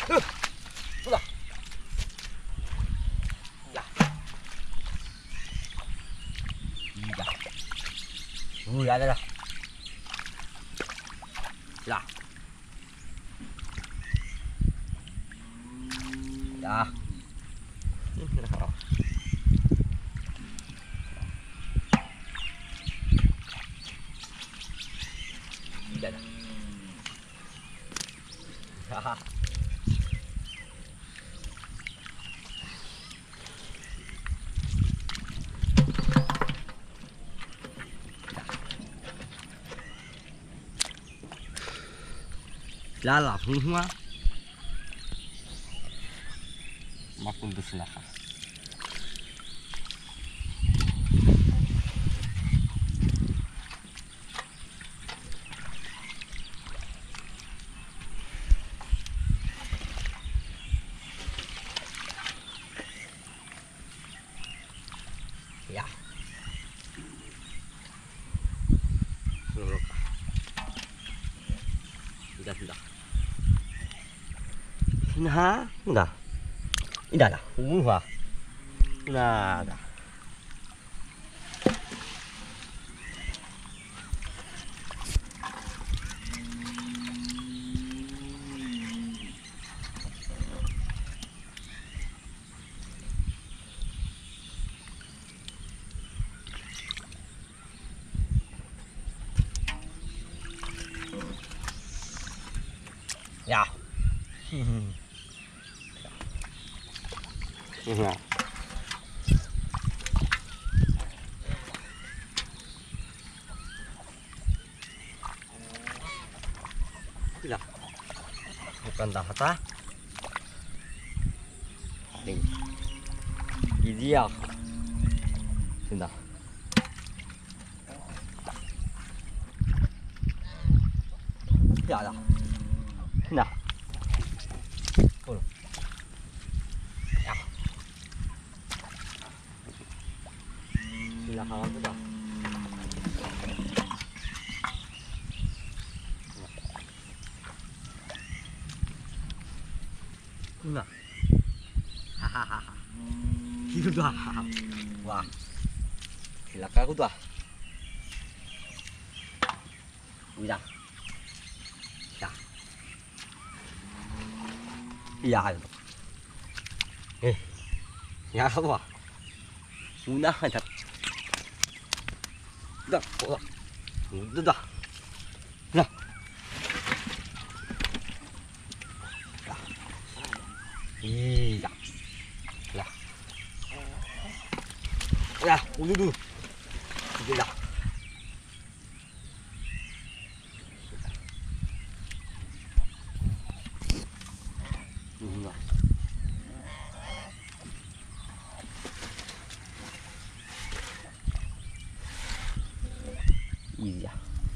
Udah. Ya. Iya. Ya ada dah. Ya. Ya. Dah dah. Ya. Lala semua. Makin berselah. Ya. Sudah. Nah, udah. Indah dah. Wah. Nah, dah. Ya. Nah. Tidak. Bukan tahta. Nih. Ideal. Sudah. Ya dah. Nah. Oh. Ya. Sudah kawan sudah. Nah. Hahaha. Itu dah. Wah. Silakan aku dah. Udah. Ya. Iya. Ya apa? Udah aja. Udah. Udah. Nah. Iya. Lah. Ya, dulu. Sudah. Iya.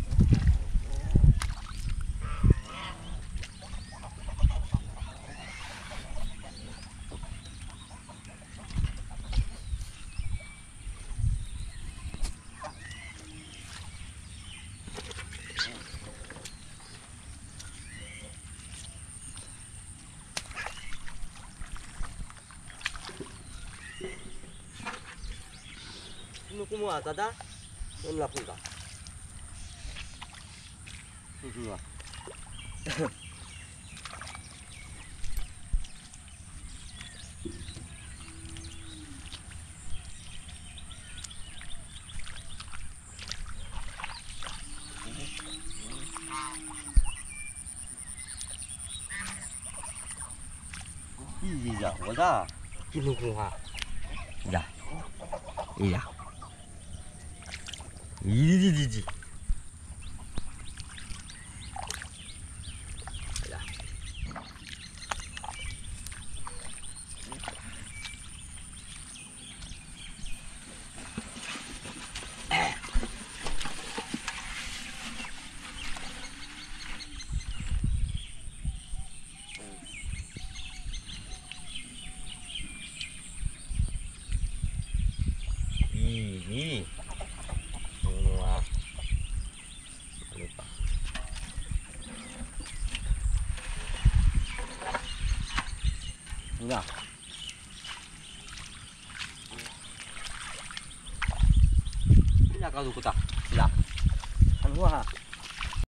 Ano kumuha tada? Ano lakong ka? Susunod. Iya, wala. Kinukuha. Iya. Iya. Iya. Ini semua Muna. Sila ka lukuta. Sila. Ano ha?